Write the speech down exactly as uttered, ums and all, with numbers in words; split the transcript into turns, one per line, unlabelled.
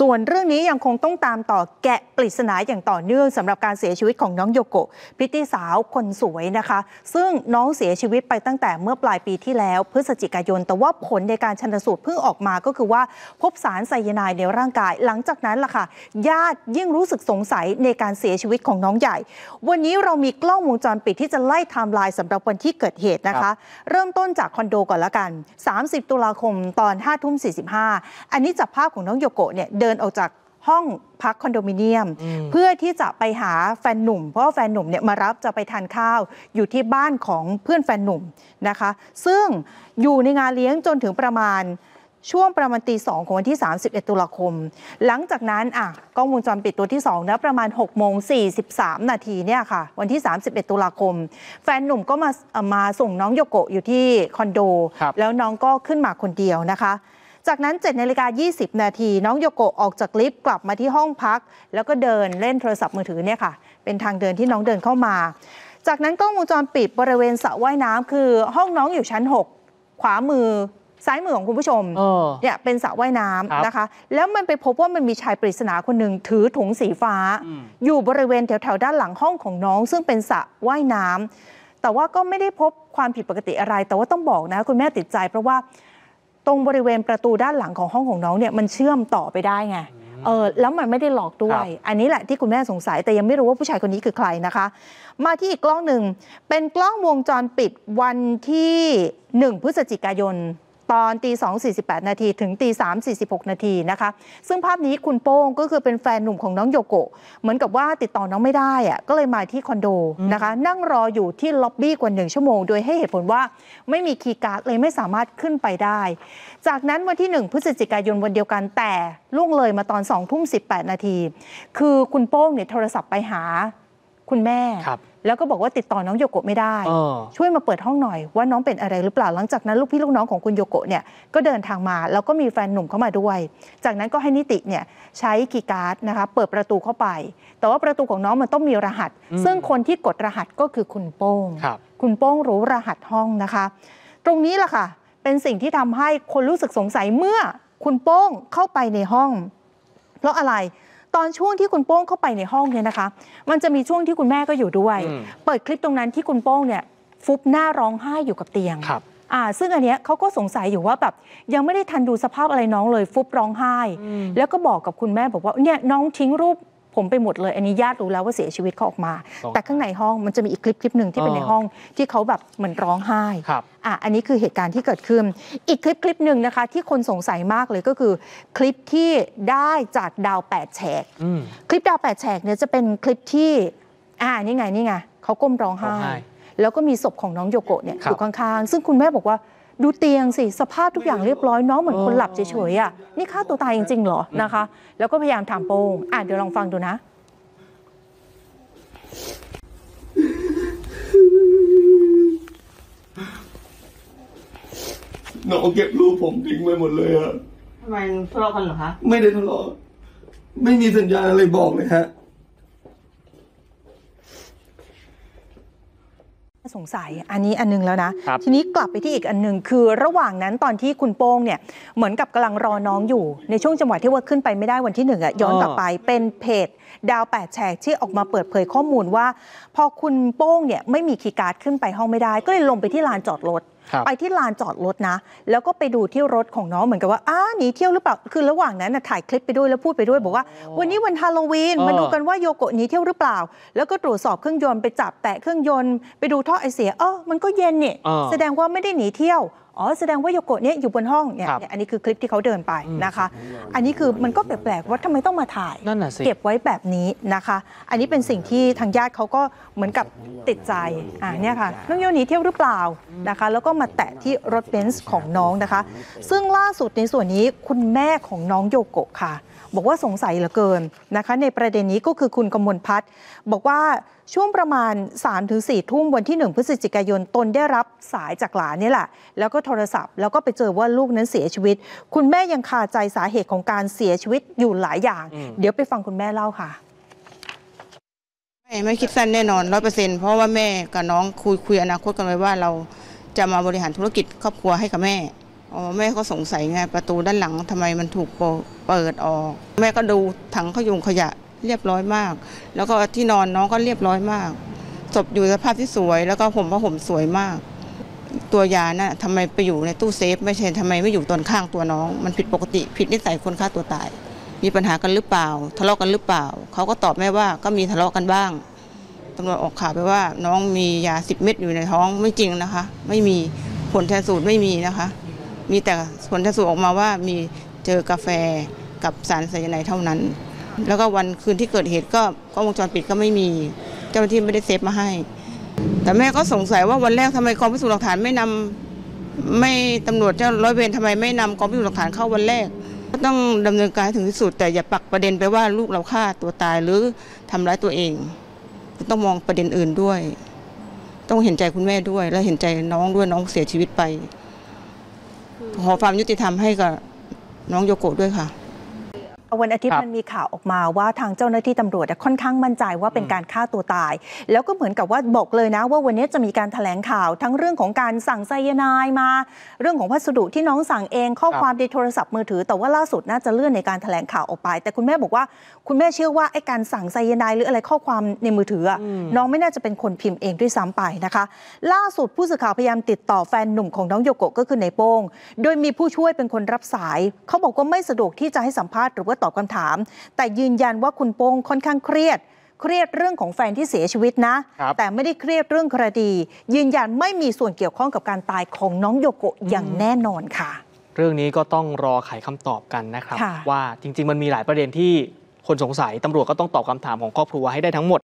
ส่วนเรื่องนี้ยังคงต้องตามต่อแกะปริศนาอย่างต่อเนื่องสำหรับการเสียชีวิตของน้องโยโกะพริตตี้สาวคนสวยนะคะซึ่งน้องเสียชีวิตไปตั้งแต่เมื่อปลายปีที่แล้วพฤศจิกายนแต่ว่าผลในการชันสูตรเพิ่งออกมาก็คือว่าพบสารไซยาไนด์ในร่างกายหลังจากนั้นล่ะค่ะญาติยิ่งรู้สึกสงสัยในการเสียชีวิตของน้องใหญ่วันนี้เรามีกล้องวงจรปิดที่จะไล่ไทม์ไลน์สำหรับวันที่เกิดเหตุนะคะเริ่มต้นจากคอนโดก่อนละกันสามสิบตุลาคมตอนห้าทุ่มสี่สิบห้าอันนี้จับภาพของน้องโยโกะเนี่ยเดินออกจากห้องพักคอนโดมิเนียมเพื่อที่จะไปหาแฟนหนุ่มเพราะว่าแฟนหนุ่มเนี่ยมารับจะไปทานข้าวอยู่ที่บ้านของเพื่อนแฟนหนุ่มนะคะซึ่งอยู่ในงานเลี้ยงจนถึงประมาณช่วงประมาณตีสองของวันที่สามสิบเอ็ดตุลาคมหลังจากนั้นอ่ะกล้องวงจรปิดตัวที่สองนะประมาณหกโมงสี่สิบสามนาทีเนี่ยค่ะวันที่สามสิบเอ็ดตุลาคมแฟนหนุ่มก็มามาส่งน้องโยโกะอยู่ที่คอนโดแล้วน้องก็ขึ้นมาคนเดียวนะคะจากนั้นเจ็ดนาฬิกายี่สิบนาทีน้องโยโกะออกจากลิฟต์กลับมาที่ห้องพักแล้วก็เดินเล่นโทรศัพท์มือถือเนี่ยค่ะเป็นทางเดินที่น้องเดินเข้ามาจากนั้นกล้องวงจรปิดบริเวณสระว่ายน้ำคือห้องน้องอยู่ชั้นหกขวามือซ้ายมือของคุณผู้ชมเนี่ยเป็นสระว่ายน้ำนะคะแล้วมันไปพบว่ามันมีชายปริศนาคนหนึ่งถือถุงสีฟ้าอยู่บริเวณแถวๆด้านหลังห้องของน้องซึ่งเป็นสระว่ายน้ำแต่ว่าก็ไม่ได้พบความผิดปกติอะไรแต่ว่าต้องบอกนะคุณแม่ติดใจเพราะว่าตรงบริเวณประตูด้านหลังของห้องของน้องเนี่ยมันเชื่อมต่อไปได้ไงเออแล้วมันไม่ได้หลอกด้วยอันนี้แหละที่คุณแม่สงสัยแต่ยังไม่รู้ว่าผู้ชายคนนี้คือใครนะคะมาที่อีกกล้องหนึ่งเป็นกล้องวงจรปิดวันที่หนึ่งพฤศจิกายนตอนตีสองสี่สิบแปดนาทีถึงตีสามสี่สิบหกนาทีนะคะซึ่งภาพนี้คุณโป้งก็คือเป็นแฟนหนุ่มของน้องโยโกะเหมือนกับว่าติดต่อน้องไม่ได้อะก็เลยมาที่คอนโดนะคะนั่งรออยู่ที่ล็อบบี้กว่าหนึ่งชั่วโมงโดยให้เหตุผลว่าไม่มีคีย์การ์ดเลยไม่สามารถขึ้นไปได้จากนั้นวันที่หนึ่งพฤศจิกายนวันเดียวกันแต่ล่วงเลยมาตอนสองทุ่มสิบแปดนาทีคือคุณโป้งเนี่ยโทรศัพท์ไปหาคุณแม่แล้วก็บอกว่าติดต่อน้องโยโกะไม่ได้ช่วยมาเปิดห้องหน่อยว่าน้องเป็นอะไรหรือเปล่าหลังจากนั้นลูกพี่ลูกน้องของคุณโยโกะเนี่ยก็เดินทางมาแล้วก็มีแฟนหนุ่มเข้ามาด้วยจากนั้นก็ให้นิติเนี่ยใช้คีย์การ์ดนะคะเปิดประตูเข้าไปแต่ว่าประตูของน้องมันต้องมีรหัสซึ่งคนที่กดรหัสก็คือคุณโป้งคุณโป้งรู้รหัสห้องนะคะตรงนี้แหละค่ะเป็นสิ่งที่ทำให้คนรู้สึกสงสัยเมื่อคุณโป้งเข้าไปในห้องเพราะอะไรตอนช่วงที่คุณโป้งเข้าไปในห้องเนี่ยนะคะมันจะมีช่วงที่คุณแม่ก็อยู่ด้วยเปิดคลิปตรงนั้นที่คุณโป้งเนี่ยฟุบหน้าร้องไห้อยู่กับเตียงอ่าซึ่งอันเนี้ยเขาก็สงสัยอยู่ว่าแบบยังไม่ได้ทันดูสภาพอะไรน้องเลยฟุบร้องไห้แล้วก็บอกกับคุณแม่บอกว่าเนี่ยน้องทิ้งรูปผมไปหมดเลยอันนี้ญาติรู้แล้วว่าเสียชีวิตเขาออกมาแต่ข้างในห้องมันจะมีอีกคลิปคลิปหนึ่งที่เป็นในห้องที่เขาแบบเหมือนร้องไห้อ่ะอันนี้คือเหตุการณ์ที่เกิดขึ้นอีกคลิปคลิปหนึ่งนะคะที่คนสงสัยมากเลยก็คือคลิปที่ได้จากดาวแปดแฉกคลิปดาวแปดแฉกเนี่ยจะเป็นคลิปที่อ่านี่ไงนี่ไงเขาก้มร้องไห้แล้วก็มีศพของน้องโยโกะเนี่ยอยู่ข้างๆซึ่งคุณแม่บอกว่าดูเตียงสิสภาพทุกอย่างเรียบร้อยน้องเหมือนคนหลับเฉยๆอ่ะนี่ฆ่าตัวตายจริงๆเหรอนะคะแล้วก็พยายามถามโป้งอ่ะเดี๋ยวลองฟังดูนะ
น้องเก็บรูปผมทิ้งไปหมดเลยอะ
ทำไมทะเลาะกันเหรอคะ
ไม่ได้ทะเลาะไม่มีสัญญาณอะไรบอกเลยฮะ
สงสัยอันนี้อันนึงแล้วนะทีนี้กลับไปที่อีกอันนึงคือระหว่างนั้นตอนที่คุณโป้งเนี่ยเหมือนกับกำลังรอน้องอยู่ในช่วงจังหวะที่ว่าขึ้นไปไม่ได้วันที่หนึ่งอ่ะย้อนกลับไปเป็นเพจดาวแปดแฉกที่ออกมาเปิดเผยข้อมูลว่าพอคุณโป้งเนี่ยไม่มีคีย์การ์ดขึ้นไปห้องไม่ได้ก็เลยลงไปที่ลานจอดรถไปที่ลานจอดรถนะแล้วก็ไปดูที่รถของน้องเหมือนกับว่าอ้าหนีเที่ยวหรือเปล่าคือระหว่างนั้นถ่ายคลิปไปด้วยแล้วพูดไปด้วยบอกว่าวันนี้วันฮาโลวีนมาดูกันว่าโยโกะหนีเที่ยวหรือเปล่าแล้วก็ตรวจสอบเครื่องยนต์ไปจับแตะเครื่องยนต์ไปดูท่อไอเสียเออมันก็เย็นเนี่ยแสดงว่าไม่ได้หนีเที่ยวอ๋อแสดงว่าโยโกะเนี่ยอยู่บนห้องเนี่ยอันนี้คือคลิปที่เขาเดินไปนะคะอันนี้คือมันก็แปลกๆว่าทำไมต้องมาถ่ายเก็บไว้แบบนี้นะคะอันนี้เป็นสิ่งที่ทางญาติเขาก็เหมือนกับติดใจอ่าเนี่ยค่ะน้องโยหนีเที่ยวหรือเปล่านะคะแล้วก็มาแตะที่รถเบนซ์ของน้องนะคะซึ่งล่าสุดในส่วนนี้คุณแม่ของน้องโยโกะค่ะบอกว่าสงสัยเหลือเกินนะคะในประเด็นนี้ก็คือคุณกมลพัฒน์บอกว่าช่วงประมาณ สามถึงสี่ ทุ่มวันที่หนึ่งพฤศจิกายนตนได้รับสายจากหลานนี่แหละแล้วก็โทรศัพท์แล้วก็ไปเจอว่าลูกนั้นเสียชีวิตคุณแม่ยังคาใจสาเหตุของการเสียชีวิตอยู่หลายอย่างเดี๋ยวไปฟังคุณแม่เล่าค่ะ
ไม่ไม่คิดสั้นแน่นอนร้อยเปอร์เซ็นต์เพราะว่าแม่กับน้องคุยคุยอนาคตกันไว้ว่าเราจะมาบริหารธุรกิจครอบครัวให้กับแม่อ๋อแม่ก็สงสัยไงประตูด้านหลังทำไมมันถูกเปิดออกแม่ก็ดูถังขยงขยะเรียบร้อยมาก แล้วก็ที่นอนน้องก็เรียบร้อยมากศพอยู่สภาพที่สวยแล้วก็ผมว่าผมสวยมากตัวยาน่ะทำไมไปอยู่ในตู้เซฟไม่ใช่ทำไมไม่อยู่ตอนข้างตัวน้องมันผิดปกติผิดนิสัยคนฆ่าตัวตายมีปัญหากันหรือเปล่าทะเลาะกันหรือเปล่าเขาก็ตอบแม่ว่าก็มีทะเลาะกันบ้างตำรวจออกข่าวไปว่าน้องมียาสิบเม็ดอยู่ในท้องไม่จริงนะคะไม่มีผลชันสูตรไม่มีนะคะมีแต่ผลชันสูตรออกมาว่ามีเจอกาแฟกับสารไซยาไนด์เท่านั้นแล้วก็วันคืนที่เกิดเหตุก็กล้องวงจรปิดก็ไม่มีเจ้าหน้าที่ไม่ได้เซฟมาให้แต่แม่ก็สงสัยว่าวันแรกทำไมกองพิสูจน์หลักฐานไม่นำไม่ตำรวจเจ้าร้อยเวรทำไมไม่นำกองพิสูจน์หลักฐานเข้าวันแรกก็ต้องดำเนินการให้ถึงที่สุดแต่อย่าปักประเด็นไปว่าลูกเราฆ่าตัวตายหรือทำร้ายตัวเองต้องมองประเด็นอื่นด้วยต้องเห็นใจคุณแม่ด้วยและเห็นใจน้องด้วยน้องเสียชีวิตไปขอความยุติธรรมให้กับน้องโยโกะด้วยค่ะ
วันอาทิตย์มันมีข่าวออกมาว่าทางเจ้าหน้าที่ตำรวจค่อนข้างมั่นใจว่าเป็นการฆ่าตัวตายแล้วก็เหมือนกับว่าบอกเลยนะว่าวันนี้จะมีการแถลงข่าวทั้งเรื่องของการสั่งไซยาไนด์มาเรื่องของพัสดุที่น้องสั่งเองข้อความในโทรศัพท์มือถือแต่ว่าล่าสุดน่าจะเลื่อนในการแถลงข่าวออกไปแต่คุณแม่บอกว่าคุณแม่เชื่อว่าไอ้การสั่งไซยาไนด์หรืออะไรข้อความในมือถือน้องไม่น่าจะเป็นคนพิมพ์เองด้วยซ้ำไปนะคะล่าสุดผู้สื่อข่าวพยายามติดต่อแฟนหนุ่มของน้องโยโกะก็คือในโป้งโดยมีผู้ช่วยเป็นคนรับสายเขาบอกว่าไม่สะดวกที่จะให้สัมภาษณ์หรือว่าตอบคำถามแต่ยืนยันว่าคุณโป้งค่อนข้างเครียดเครียดเรื่องของแฟนที่เสียชีวิตนะแต่ไม่ได้เครียดเรื่องคดียืนยันไม่มีส่วนเกี่ยวข้องกับการตายของน้องโยโกะอย่างแน่นอนค่ะ
เรื่องนี้ก็ต้องรอไขคำตอบกันนะครับว่าจริงๆมันมีหลายประเด็นที่คนสงสัยตำรวจก็ต้องตอบคำถามของครอบครัวให้ได้ทั้งหมด